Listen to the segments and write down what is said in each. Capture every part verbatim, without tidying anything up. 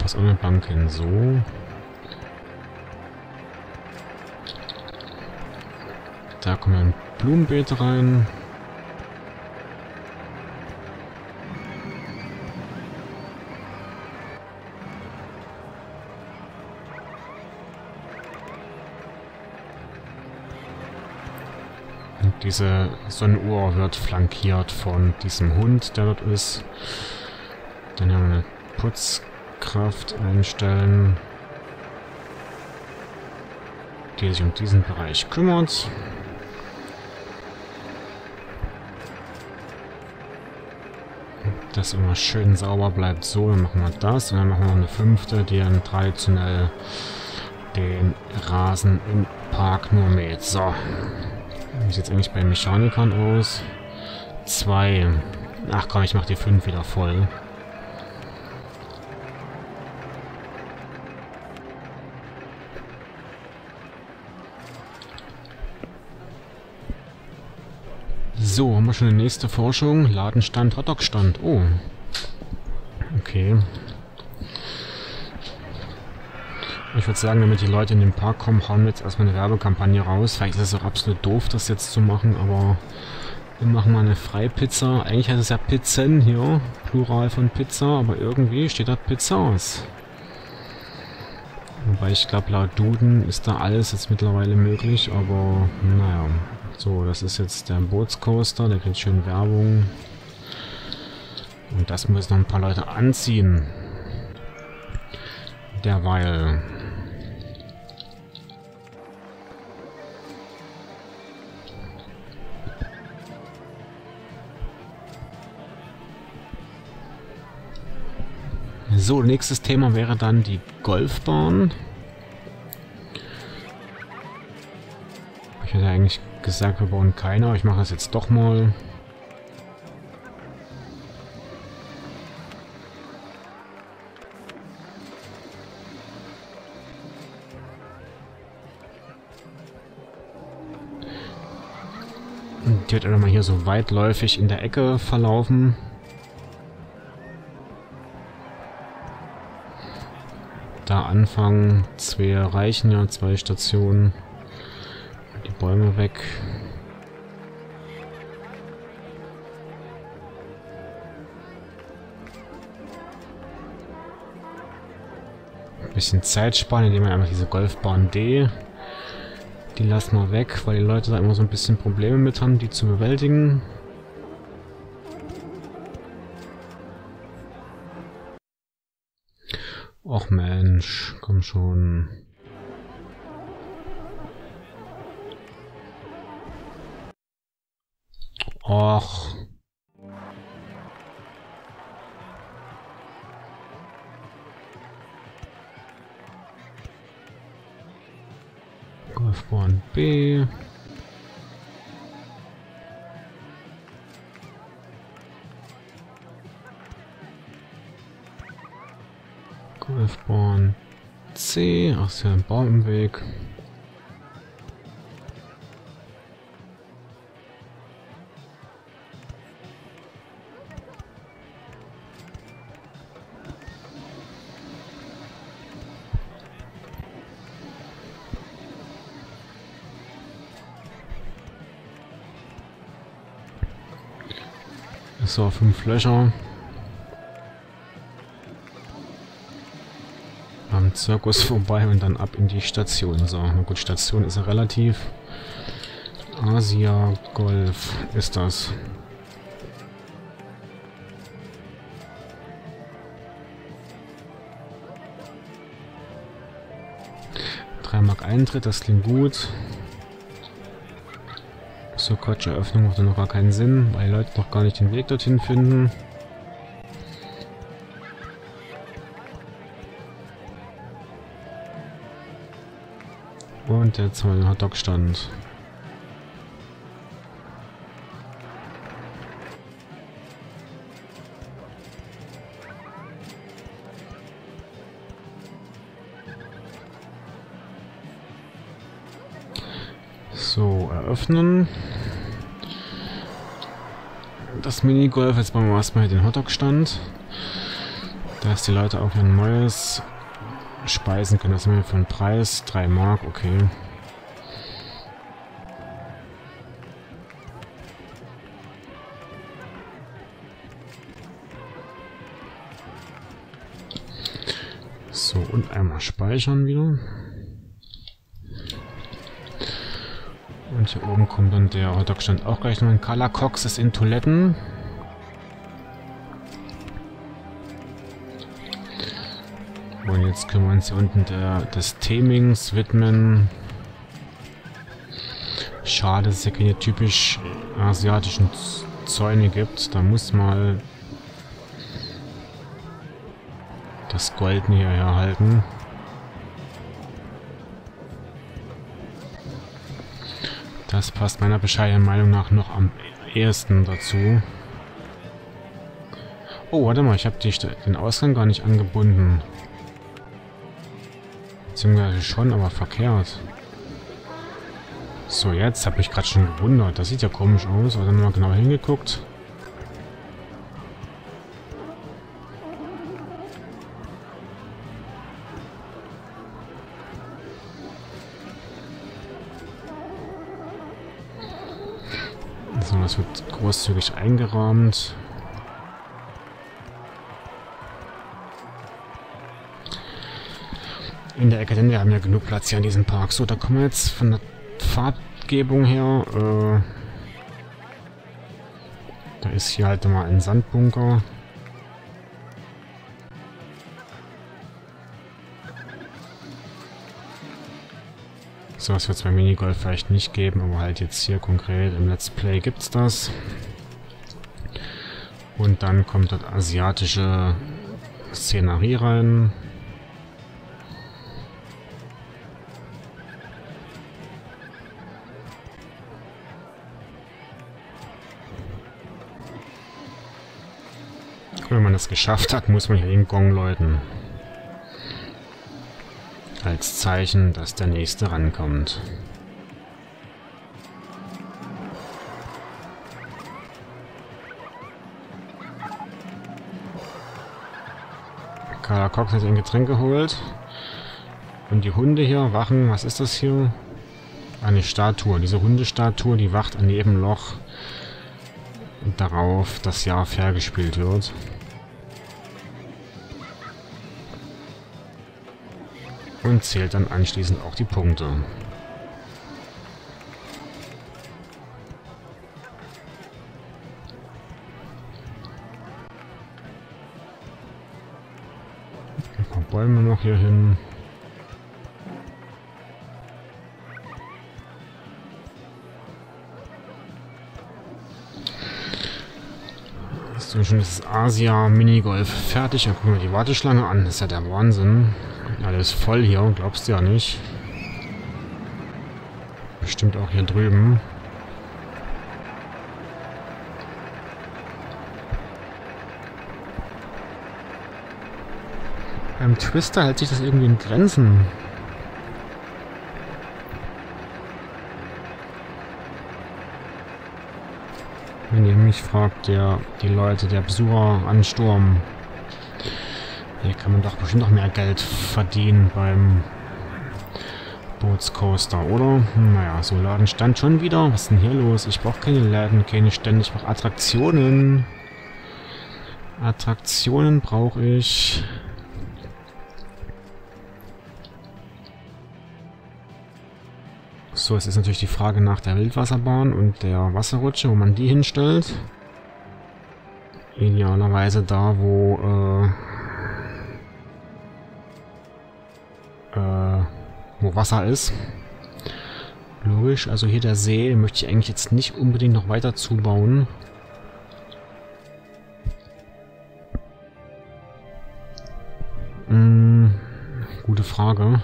Passt auch eine Bank hin. So. Da kommen ein Blumenbeet rein. Und diese Sonnenuhr wird flankiert von diesem Hund, der dort ist. Dann haben wir eine Putzkraft einstellen, die sich um diesen Bereich kümmert. Das immer schön sauber bleibt. So, dann machen wir das. Und dann machen wir noch eine fünfte, die dann traditionell den Rasen im Park nur mäht. So. Wie sieht es eigentlich bei Mechanikern aus? Zwei. Ach komm, ich mache die fünf wieder voll. So, haben wir schon eine nächste Forschung. Ladenstand, Hotdog-Stand. Oh. Okay. Ich würde sagen, damit die Leute in den Park kommen, hauen wir jetzt erstmal eine Werbekampagne raus. Vielleicht ist es auch absolut doof, das jetzt zu machen, aber wir machen mal eine Freipizza. Eigentlich heißt es ja Pizzen hier, Plural von Pizza, aber irgendwie steht da Pizzas. Wobei ich glaube, laut Duden ist da alles jetzt mittlerweile möglich, aber naja. So, das ist jetzt der Bootscoaster, der kriegt schön Werbung. Und das müssen noch ein paar Leute anziehen. Derweil. So, nächstes Thema wäre dann die Golfbahn. Ich hätte eigentlich gesagt, wir bauen keine, aber ich mache das jetzt doch mal. Die wird einfach mal hier so weitläufig in der Ecke verlaufen. Da anfangen, zwei reichen ja, zwei Stationen. Die Bäume weg. Ein bisschen Zeit sparen, indem wir einfach diese Golfbahn D, die lassen wir weg, weil die Leute da immer so ein bisschen Probleme mit haben, die zu bewältigen. Och Mensch, komm schon. Och. Golfbahn B. Golfbahn C. Ach, ist ja ein Baum im Weg. So, fünf Löcher. Am Zirkus vorbei und dann ab in die Station. So, na gut, Station ist ja relativ. Asia Golf ist das. drei Mark Eintritt, das klingt gut. So, Quatsch, Eröffnung macht noch gar keinen Sinn, weil die Leute noch gar nicht den Weg dorthin finden. Und jetzt haben wir den Hotdog-Stand. So, eröffnen. Das Minigolf, jetzt machen wir erstmal den Hotdog-Stand. Dass die Leute auch ein neues speisen können. Das haben wir für einen Preis. drei Mark, okay. So, und einmal speichern wieder. Und hier oben kommt dann der Hotdog-Stand auch gleich noch. Ein Color Cox ist in Toiletten. Und jetzt können wir uns hier unten der, des Themings widmen. Schade, dass es ja keine typisch asiatischen Zäune gibt. Da muss mal das Goldene hier herhalten. Das passt meiner bescheidenen Meinung nach noch am ehesten dazu. Oh, warte mal, ich habe den Ausgang gar nicht angebunden. Beziehungsweise schon, aber verkehrt. So, jetzt habe ich gerade schon gewundert. Das sieht ja komisch aus. Aber dann mal genau hingeguckt. So, das wird großzügig eingerahmt. In der Ecke, denn wir haben ja genug Platz hier in diesem Park. So, da kommen wir jetzt von der Farbgebung her. Äh, da ist hier halt mal ein Sandbunker. So was wird es beim Minigolf vielleicht nicht geben, aber halt jetzt hier konkret im Let's Play gibt es das. Und dann kommt dort asiatische Szenerie rein. Wenn man das geschafft hat, muss man hier den Gong läuten. Als Zeichen, dass der Nächste rankommt. Color Cox hat ein Getränk geholt. Und die Hunde hier wachen. Was ist das hier? Eine Statue. Diese Hundestatue, die wacht an jedem Loch darauf, dass ja fair gespielt wird. Und zählt dann anschließend auch die Punkte. Ein paar Bäume noch hier hin. So, schon ist das Asia Minigolf fertig. Dann gucken wir die Warteschlange an. Das ist ja der Wahnsinn. Alles voll hier, glaubst du ja nicht. Bestimmt auch hier drüben. Beim Twister hält sich das irgendwie in Grenzen. Wenn ihr mich fragt, der, die Leute, der Besucheransturm. Hier kann man doch bestimmt noch mehr Geld verdienen beim Bootscoaster, oder? Naja, so Laden stand schon wieder. Was ist denn hier los? Ich brauche keine Läden, keine Stände, ich brauche Attraktionen. Attraktionen brauche ich. So, es ist natürlich die Frage nach der Wildwasserbahn und der Wasserrutsche, wo man die hinstellt. Idealerweise da, wo, äh, äh, wo Wasser ist. Logisch, also hier der See möchte ich eigentlich jetzt nicht unbedingt noch weiter zubauen. Hm, gute Frage.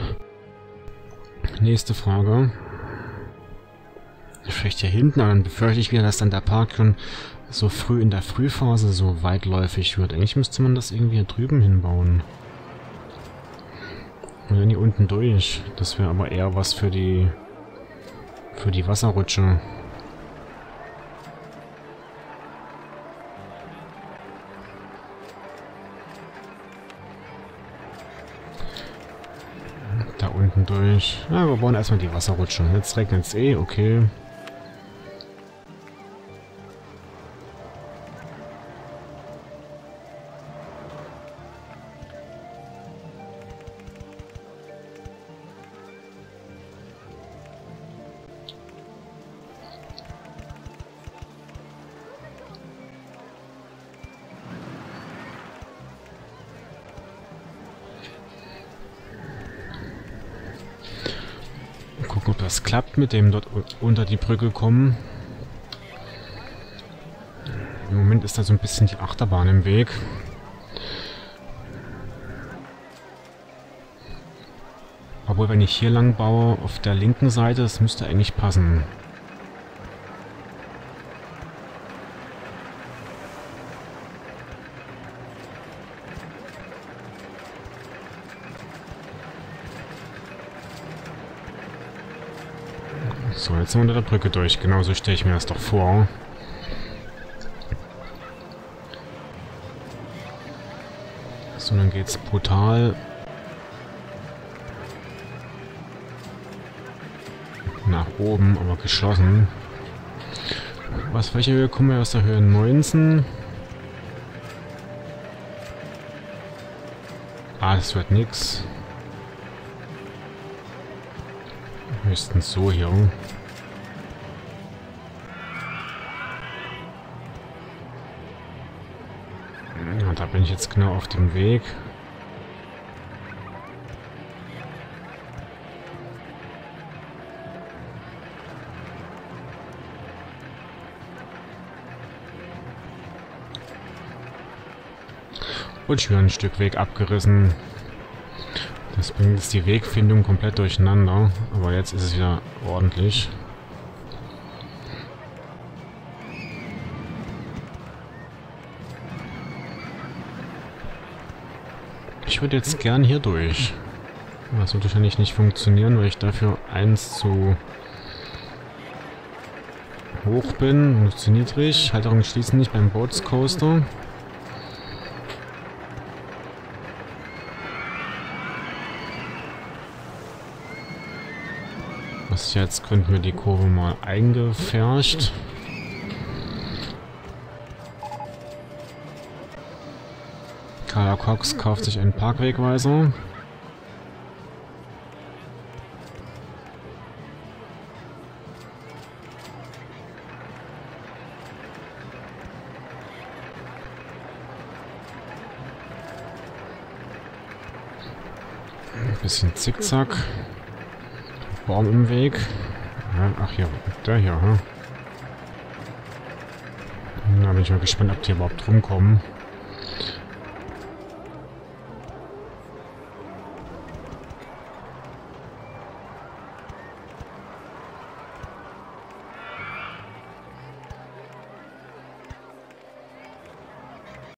Nächste Frage. Vielleicht hier hinten, aber dann befürchte ich wieder, dass dann der Park schon so früh in der Frühphase so weitläufig wird. Eigentlich müsste man das irgendwie hier drüben hinbauen. Und dann hier unten durch. Das wäre aber eher was für die für die Wasserrutsche. unten durch. Ja, wir bauen erstmal die Wasserrutsche. Jetzt regnet es eh, okay. Gucken, ob das klappt mit dem dort unter die Brücke kommen. Im Moment ist da so ein bisschen die Achterbahn im Weg. Obwohl, wenn ich hier lang baue, auf der linken Seite, das müsste eigentlich passen. So, jetzt sind wir unter der Brücke durch. Genauso stelle ich mir das doch vor. So, dann geht's brutal nach oben, aber geschlossen. Was, welche Höhe kommen wir aus der Höhe neunzehn? Ah, das wird nix. Höchstens so hier. Ja, da bin ich jetzt genau auf dem Weg. Und schon ein Stück Weg abgerissen. Das bringt jetzt die Wegfindung komplett durcheinander. Aber jetzt ist es wieder ordentlich. Ich würde jetzt gern hier durch. Das wird wahrscheinlich nicht funktionieren, weil ich dafür eins zu hoch bin und zu niedrig. Halterung schließen nicht beim Boatscoaster. Was jetzt könnten wir die Kurve mal eingefärscht. Carla Cox kauft sich einen Parkwegweiser. Ein bisschen Zickzack. Baum im Weg. Ja, ach ja, der hier, hm? Da bin ich mal gespannt, ob die überhaupt rumkommen.